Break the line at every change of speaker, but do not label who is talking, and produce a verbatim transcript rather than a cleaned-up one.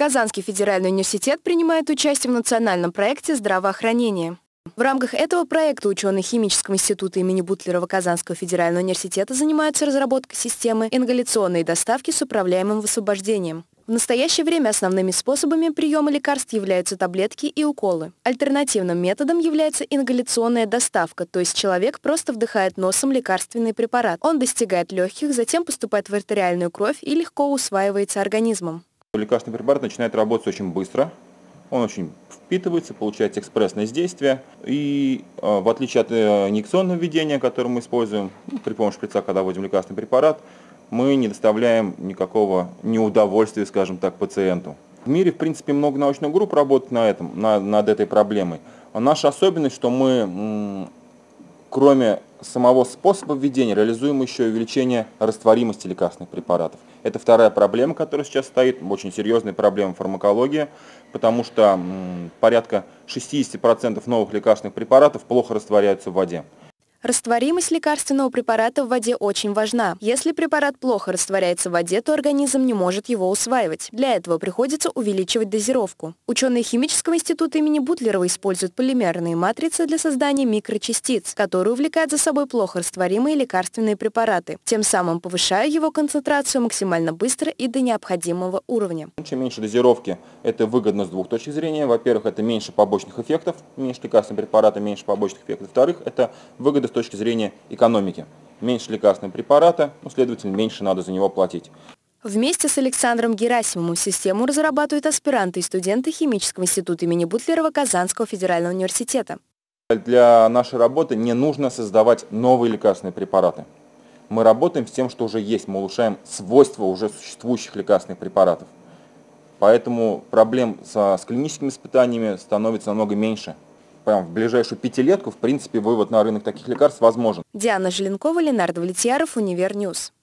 Казанский федеральный университет принимает участие в национальном проекте «Здравоохранение». В рамках этого проекта ученые Химического института имени Бутлерова Казанского федерального университета занимаются разработкой системы ингаляционной доставки с управляемым высвобождением. В настоящее время основными способами приема лекарств являются таблетки и уколы. Альтернативным методом является ингаляционная доставка, то есть человек просто вдыхает носом лекарственный препарат. Он достигает легких, затем поступает в артериальную кровь и легко усваивается организмом.
Лекарственный препарат начинает работать очень быстро, он очень впитывается, получается экспрессное действие. И э, в отличие от э, инъекционного введения, которое мы используем ну, при помощи шприца, когда вводим лекарственный препарат, мы не доставляем никакого неудовольствия, скажем так, пациенту. В мире, в принципе, много научных групп работает на этом, на, над этой проблемой. А наша особенность, что мы, м, кроме самого способа введения, реализуем еще и увеличение растворимости лекарственных препаратов. Это вторая проблема, которая сейчас стоит, очень серьезная проблема фармакологии, потому что м, порядка шестьдесят процентов новых лекарственных препаратов плохо растворяются в воде.
Растворимость лекарственного препарата в воде очень важна. Если препарат плохо растворяется в воде, то организм не может его усваивать. Для этого приходится увеличивать дозировку. Ученые Химического института имени Бутлерова используют полимерные матрицы для создания микрочастиц, которые увлекают за собой плохо растворимые лекарственные препараты, тем самым повышая его концентрацию максимально быстро и до необходимого уровня.
Чем меньше дозировки, это выгодно с двух точек зрения. Во-первых, это меньше побочных эффектов, меньше лекарственного препарата, меньше побочных эффектов. Во-вторых, это выгода с точки зрения экономики. Меньше лекарственного препарата, ну, следовательно, меньше надо за него платить.
Вместе с Александром Герасимовым систему разрабатывают аспиранты и студенты Химического института имени Бутлерова Казанского федерального университета.
Для нашей работы не нужно создавать новые лекарственные препараты. Мы работаем с тем, что уже есть, мы улучшаем свойства уже существующих лекарственных препаратов. Поэтому проблем со, с клиническими испытаниями становится намного меньше. Прям в ближайшую пятилетку, в принципе, вывод на рынок таких лекарств возможен.
Диана Желенкова, Ленардо Влетьяров, Универньюз.